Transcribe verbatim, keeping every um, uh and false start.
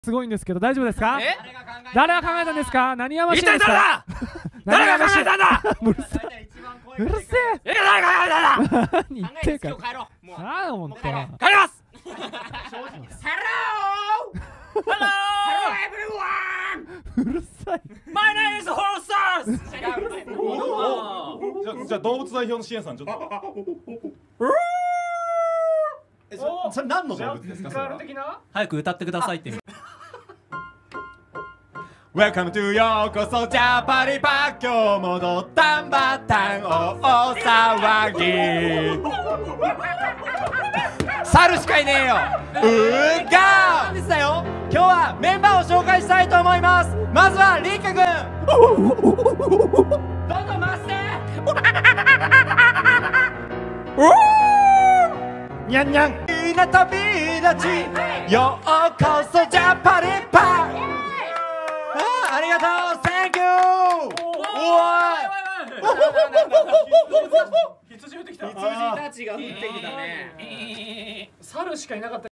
すごいんですけど大丈夫ですか？ え？ 誰が考えたんですか？何やましいんですか？ 一体誰だ？誰が考えたんだ？ うるせえうるせえ。 え、誰が考えたんだ？ 何言ってんか。 帰ろう。もうああ、ほんと。 帰ります正直。Hello! Hello everyone! うるさい。 My name is Horses! じゃあ、じゃあ動物代表の支援さんちょっと。え、それそれ何の動物ですか？それは。 早く歌ってくださいって。 Welcome to ようこそジャパリパ今日もドッタンバッタン大騒ぎ。 猿しかいねえよ。 うーが本日だよ。今日はメンバーを紹介したいと思います。まずはリンカ君。どんどん回して。 にゃんにゃん。 みんな旅立ちようこそジャパリパ。ありがとう Thank you。 羊たちが降ってきたね。 猿しかいなかった。